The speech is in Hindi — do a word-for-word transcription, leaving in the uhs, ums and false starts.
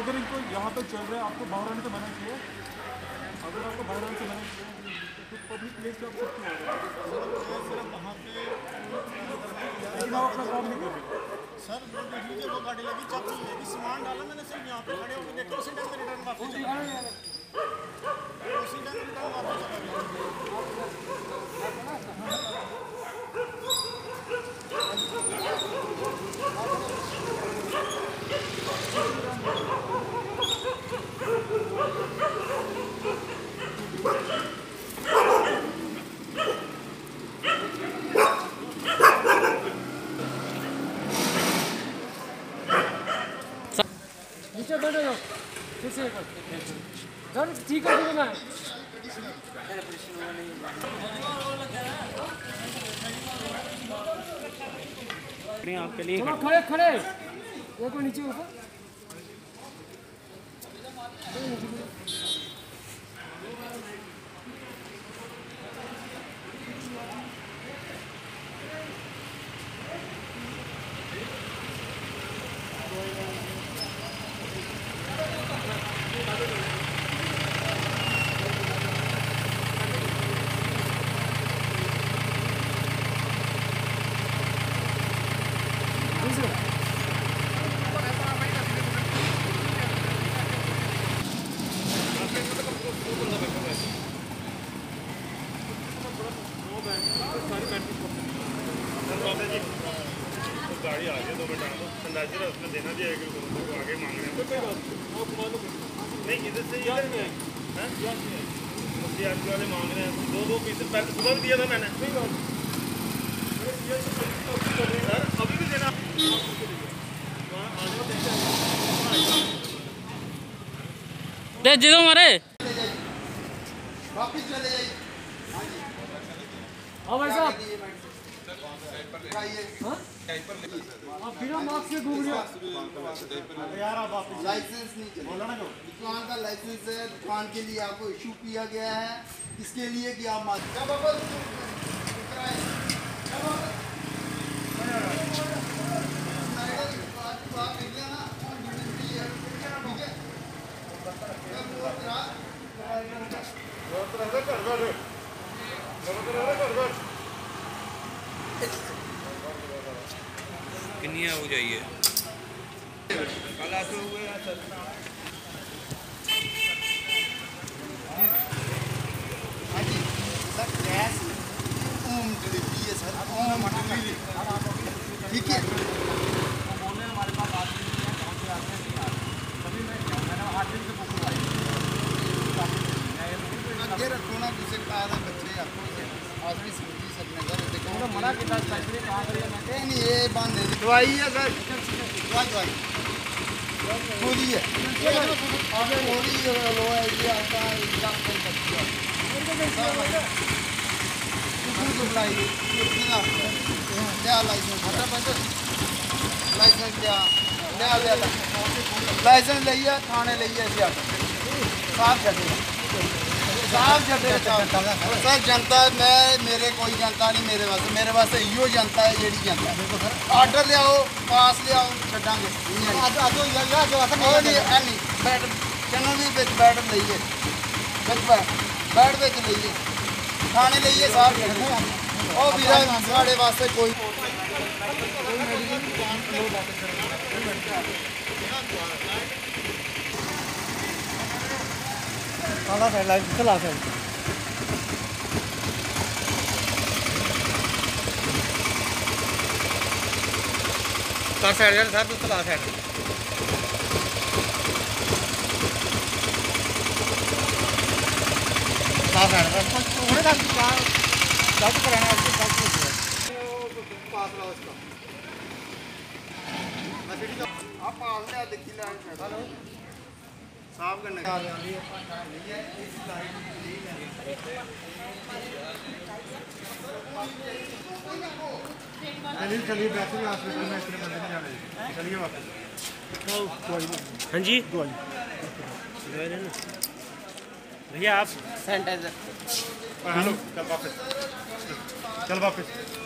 अगर इनको यहाँ पे चल रहा है, आपको बाहर आने से मना किया, अगर आपको बाहर आने से मना किया तो पब्लिक प्लेस पे आप सब क्यों आ रहे हैं? सिर्फ वहाँ पे लेकिन आप अपना काम नहीं कर रहे सर। वो देख लीजिए, वो गाड़ी लगी चाची है, सामान डाला मैंने, सिर्फ यहाँ पे खड़े होकर देखो, उसी टाइम पे रिटर्न वापस चला गया, उसी टाइम रिटर्न वापस चला नीचे बैठो जाओ, फिर से सर ठीक है ठीक है मैं आपके लिए खड़े खड़े देखो नीचे ऊपर गाड़ी आ गई दो मिनट आना, अंदाजे उसमें देना भी है कि वो आगे मांग रहे हैं। नहीं इधर से यार नहीं है वाले मांग रहे हैं, दो दो पीस पहले सुबह भी दिया था मैंने सर, अभी भी देना दे दे दो मारे वापिस चले जाइए। हाँ भाई साहब, आप बिना मास्क से घूम रहे हो यार, आप वापिस लाइसेंस नहीं बोला ना, दुकान का लाइसेंस है, दुकान के लिए आपको इशू किया गया है, इसके लिए कि आप मास्क कितनी हो जाइए हाँ जी सर, कैश होम डिलीवरी है सर, होम डिलीवरी ठीक है। हमारे पास आगे रखो ना, किसी का बच्चे आपको आदमी समझी सकने घर देखो मना किया नहीं, ये बांध दे दवाई है सर, दवाई दवाई गोली है, गोली लो है, ये आपका क्या लाइसेंस लाइसेंस क्या लिया लिया लाइसेंस लिया, थाने लिया साफ छे साफ छे सर। जनता मैं मेरे कोई जनता नहीं, मेरे वास्ते मेरे वास्ते इो जनता है जी जनता आर्डर लियाओ, पास लियाओ, छांगे बैट चैनल भी बैट लीए, बैट बच लीए, थाने लीए, साफ ओ वीरा साढ़े वास्ते कोई काला साइड लाइट चला साइड का साइड यार साहब, चला साइड का साइड थोड़े का गलत कराना है, गलत हो गया पास लाओ इसका आप पास ले देखी लाइन हेलो साफ करने का चलिए चलिए वैसे भी हॉस्पिटल में इतने बंदे नहीं जाने, चलिए वापस। हाँ जी दवाई भैया आप सैनिटाइजर हेलो, चल वापस, चल वापस।